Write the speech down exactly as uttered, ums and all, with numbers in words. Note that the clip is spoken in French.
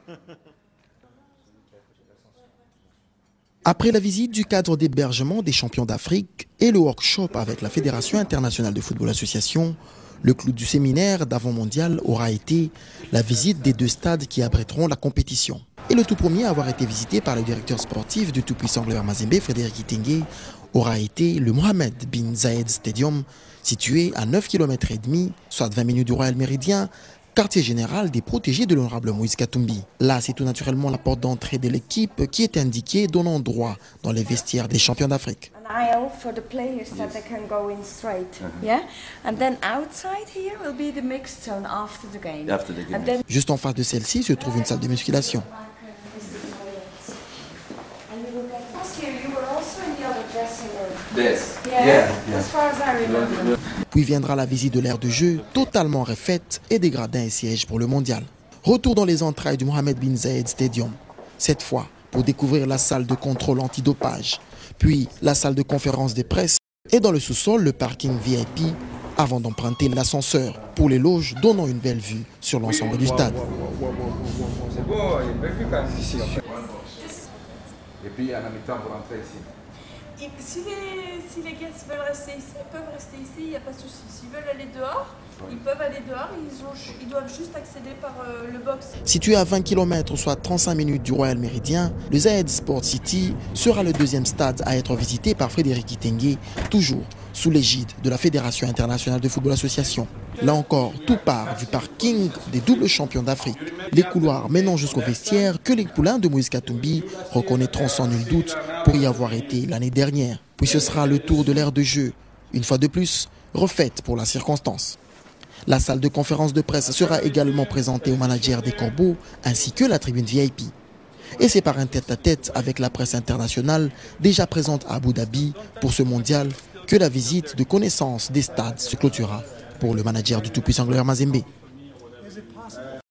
Après la visite du cadre d'hébergement des champions d'Afrique et le workshop avec la Fédération internationale de football association, le clou du séminaire d'avant-mondial aura été la visite des deux stades qui abriteront la compétition. Et le tout premier à avoir été visité par le directeur sportif du tout-puissant Gloire Mazembe, Frédéric Itengue, aura été le Mohamed bin Zayed Stadium, situé à neuf kilomètres et demi, soit vingt minutes du Royal Méridien, quartier général des protégés de l'honorable Moïse Katumbi. Là, c'est tout naturellement la porte d'entrée de l'équipe qui est indiquée, donnant droit dans les vestiaires des champions d'Afrique. Juste en face de celle-ci se trouve une salle de musculation. Puis viendra la visite de l'aire de jeu, totalement refaite et des gradins et sièges pour le mondial. Retour dans les entrailles du Mohamed bin Zayed Stadium, cette fois pour découvrir la salle de contrôle antidopage, puis la salle de conférence de presse et dans le sous-sol le parking V I P avant d'emprunter l'ascenseur pour les loges donnant une belle vue sur l'ensemble du stade. C'est beau, il y a une belle vue quand même ici. Et puis à la mi-temps pour rentrer ici. Et si, les, si les gars veulent rester ici, ils peuvent rester ici, il n'y a pas de souci. S'ils veulent aller dehors, ils peuvent aller dehors, ils, ont, ils doivent juste accéder par euh, le box. Situé à vingt kilomètres, soit trente-cinq minutes du Royal Méridien, le Zayed Sport City sera le deuxième stade à être visité par Frédéric Itengue, toujours sous l'égide de la Fédération internationale de football association. Là encore, tout part du parking des doubles champions d'Afrique. Les couloirs menant jusqu'au vestiaire que les poulains de Moïse Katumbi reconnaîtront sans nul doute pour y avoir été l'année dernière. Puis ce sera le tour de l'aire de jeu, une fois de plus, refaite pour la circonstance. La salle de conférence de presse sera également présentée au manager des Corbeaux ainsi que la tribune V I P. Et c'est par un tête-à-tête avec la presse internationale déjà présente à Abu Dhabi pour ce mondial que la visite de connaissance des stades se clôturera pour le manager du tout-puissant Gloire Mazembe.